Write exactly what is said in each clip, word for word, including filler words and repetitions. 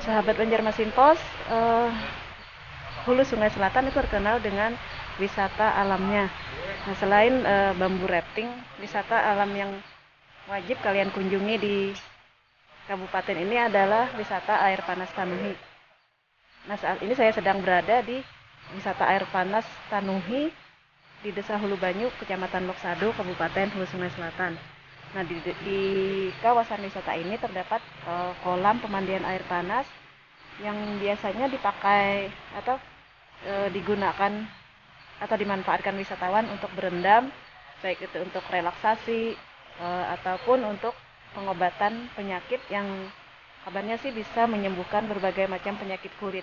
Sahabat Banjarmasin Pos, eh, Hulu Sungai Selatan itu terkenal dengan wisata alamnya. Nah, selain eh, bambu rafting, wisata alam yang wajib kalian kunjungi di kabupaten ini adalah wisata air panas Tanuhi. Nah, saat ini saya sedang berada di wisata air panas Tanuhi di Desa Hulu Banyu, Kecamatan Loksado, Kabupaten Hulu Sungai Selatan. Nah, di, di kawasan wisata ini terdapat uh, kolam pemandian air panas yang biasanya dipakai atau uh, digunakan atau dimanfaatkan wisatawan untuk berendam, baik itu untuk relaksasi uh, ataupun untuk pengobatan penyakit yang kabarnya sih bisa menyembuhkan berbagai macam penyakit kulit.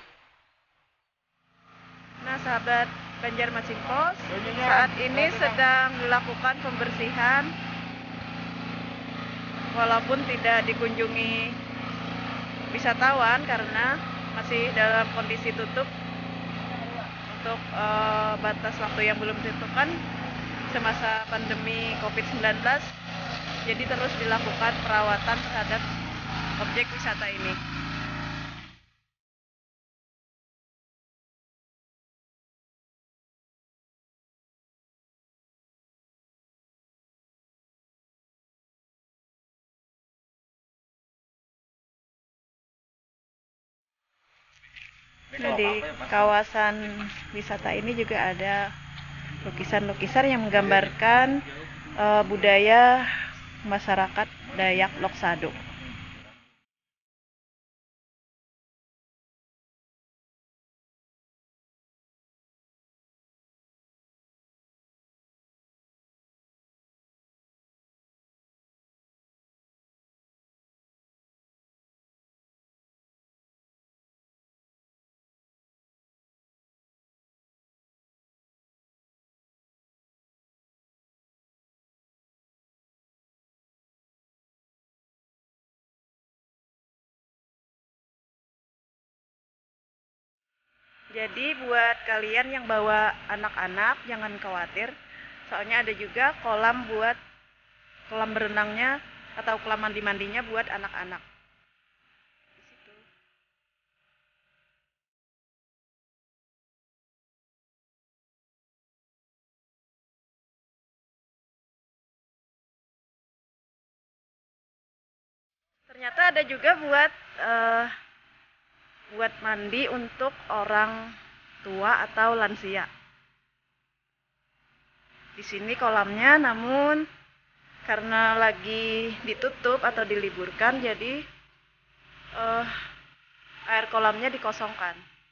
Nah, sahabat Banjarmasin Pos, saat ini sedang dilakukan pembersihan walaupun tidak dikunjungi wisatawan karena masih dalam kondisi tutup untuk uh, batas waktu yang belum ditentukan semasa pandemi covid sembilan belas. Jadi terus dilakukan perawatan terhadap objek wisata ini. Nah, di kawasan wisata ini juga ada lukisan-lukisan yang menggambarkan uh, budaya masyarakat Dayak Loksado. Jadi buat kalian yang bawa anak-anak jangan khawatir, soalnya ada juga kolam buat kolam berenangnya atau kolam mandi-mandinya buat anak-anak. Ternyata ada juga buat uh, buat mandi untuk orang tua atau lansia. Di sini kolamnya, namun karena lagi ditutup atau diliburkan, jadi uh, air kolamnya dikosongkan.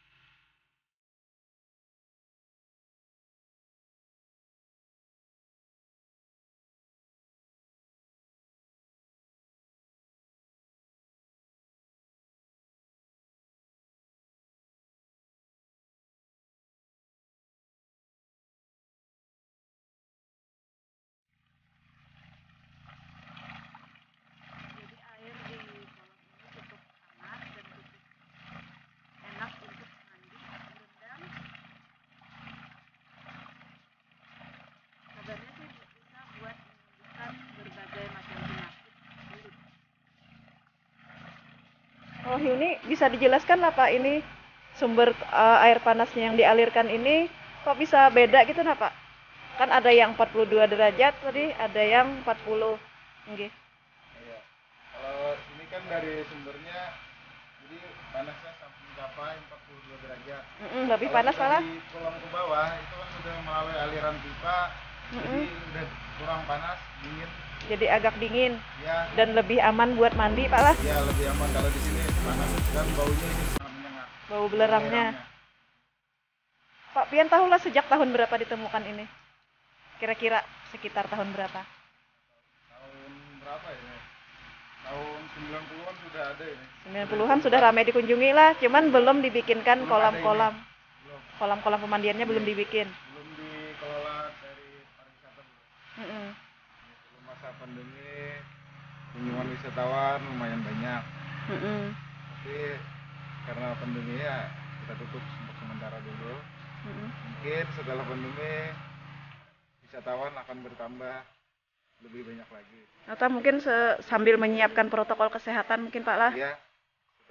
Oh, ini bisa dijelaskan lah Pak, ini sumber uh, air panasnya yang dialirkan ini kok bisa beda gitu nah Pak? Kan ada yang empat puluh dua derajat tadi, ada yang empat puluh. Nggih. Iya. Kalau ini kan dari sumbernya jadi panasnya sampai mencapai empat puluh dua derajat. Mm -mm, lebih kalau panas malah. Di kolong ke bawah itu kan sudah melalui aliran pipa, mm -mm. Jadi udah kurang panas, dingin. Jadi agak dingin. Ya. Dan lebih aman buat mandi Pak lah. Iya, lebih aman kalau di sini panas dan baunya ini sangat menyengat. Bau belerangnya. Pak Pian tahu lah sejak tahun berapa ditemukan ini? Kira-kira sekitar tahun berapa? Tahun berapa ya? Tahun sembilan puluhan sudah ada ini. sembilan puluhan sudah ramai dikunjungi lah, cuman belum dibikinkan kolam-kolam. Kolam-kolam pemandiannya belum dibikin. Belum dikelola dari pariwisata belum. Mm -mm. Sebelum masa pandemi kunjungan wisatawan lumayan banyak. Mm -mm. Tapi karena pandemi ya kita tutup untuk sementara dulu. Mm -mm. Mungkin setelah pandemi wisatawan akan bertambah lebih banyak lagi. Atau mungkin sambil menyiapkan protokol kesehatan mungkin Pak lah. Iya.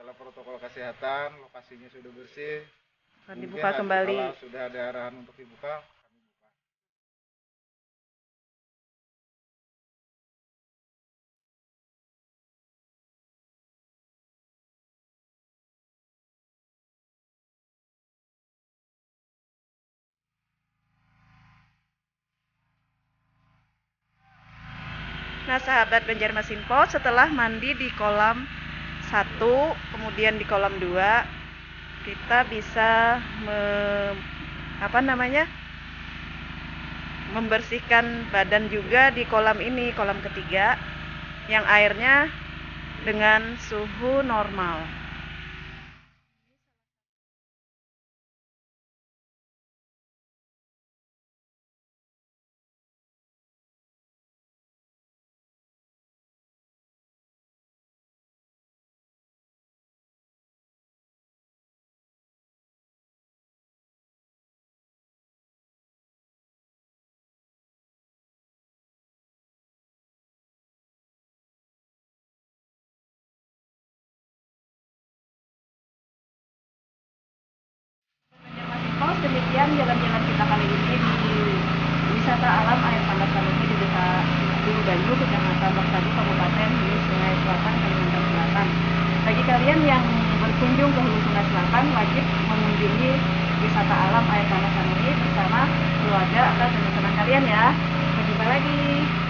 segala protokol kesehatan, lokasinya sudah bersih. Akan Mungkin dibuka nanti kembali. kalau sudah ada arahan untuk dibuka, kami buka. Nah, sahabat Banjarmasin Pos, setelah mandi di kolam satu, kemudian di kolam dua, kita bisa me, apa namanya? membersihkan badan juga di kolam ini, kolam ketiga, yang airnya dengan suhu normal. Banjarmasin, demikian jalan-jalan kita kali ini di wisata alam air panas Salumi di Desa Hulu Banyu, Kecamatan Loksadu, Kabupaten Hulu Sungai Selatan, Kalimantan Selatan. Bagi kalian yang berkunjung ke Hulu Sungai Selatan, wajib mengunjungi wisata alam air panas Salumi bersama keluarga atau teman-teman kalian ya. Sampai jumpa lagi.